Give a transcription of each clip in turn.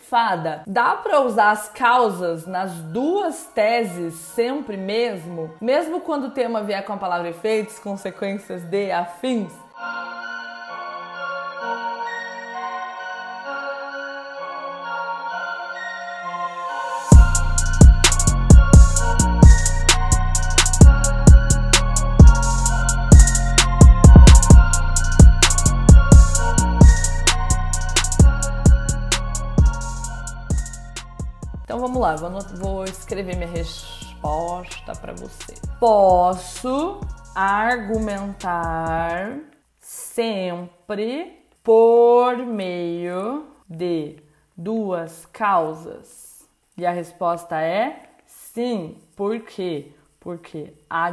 Fada, dá pra usar as causas nas duas teses sempre mesmo? Mesmo quando o tema vier com a palavra efeitos, consequências de, afins? Então vamos lá, vou escrever minha resposta para você. Posso argumentar sempre por meio de duas causas? E a resposta é sim. Por quê? Porque a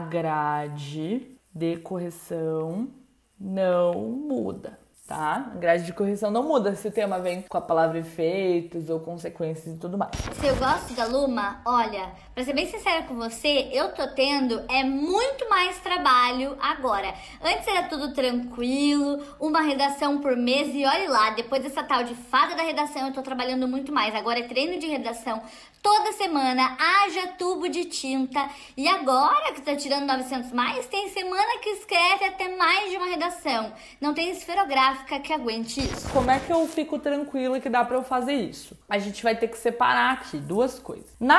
grade de correção não muda. Tá? A grade de correção não muda se o tema vem com a palavra efeitos ou consequências e tudo mais. Se eu gosto da Luma, olha, pra ser bem sincera com você, eu tô tendo muito mais trabalho agora. Antes era tudo tranquilo, uma redação por mês e olha lá, depois dessa tal de fada da redação eu tô trabalhando muito mais. Agora é treino de redação toda semana, haja tubo de tinta. E agora que tá tirando 900 mais, tem semana que escreve até mais de uma redação. Não tem esferográfica que aguente isso. Como é que eu fico tranquila que dá pra eu fazer isso? A gente vai ter que separar aqui duas coisas. Na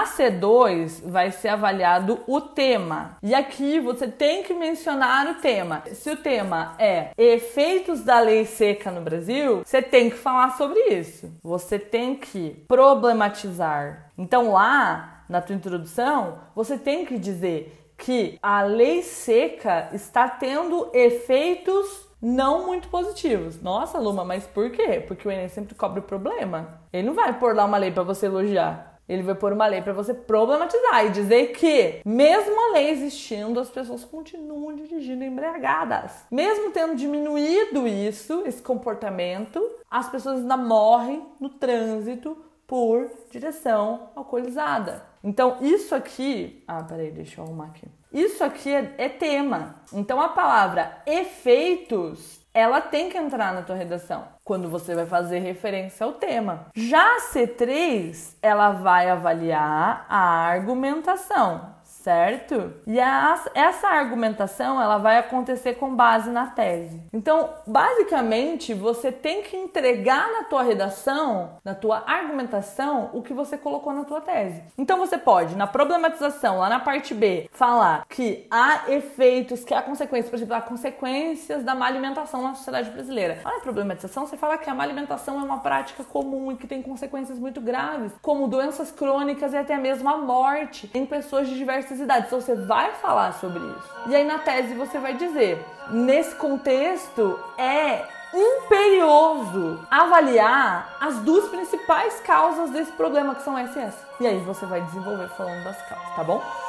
C2 vai ser avaliado o tema. E aqui você tem que mencionar o tema. Se o tema é efeitos da lei seca no Brasil, você tem que falar sobre isso. Você tem que problematizar. Então lá, na tua introdução, você tem que dizer que a lei seca está tendo efeitos não muito positivos. Nossa, Luma, mas por quê? Porque o Enem sempre cobra o problema. Ele não vai pôr lá uma lei para você elogiar. Ele vai pôr uma lei para você problematizar e dizer que, mesmo a lei existindo, as pessoas continuam dirigindo embriagadas. Mesmo tendo diminuído isso, esse comportamento, as pessoas ainda morrem no trânsito por direção alcoolizada. Então, isso aqui... peraí, deixa eu arrumar aqui. Isso aqui é tema. Então, a palavra efeitos, ela tem que entrar na tua redação quando você vai fazer referência ao tema. Já a C3, ela vai avaliar a argumentação, certo? E essa argumentação, ela vai acontecer com base na tese. Então, basicamente, você tem que entregar na tua redação, na tua argumentação, o que você colocou na tua tese. Então, você pode, na problematização, lá na parte B, falar que há efeitos, que há consequências, por exemplo, há consequências da má alimentação na sociedade brasileira. Lá na problematização, você fala que a má alimentação é uma prática comum e que tem consequências muito graves, como doenças crônicas e até mesmo a morte em pessoas de diversas idades. Então você vai falar sobre isso. E aí na tese você vai dizer, nesse contexto é imperioso avaliar as duas principais causas desse problema, que são essa e essa. E aí você vai desenvolver falando das causas, tá bom?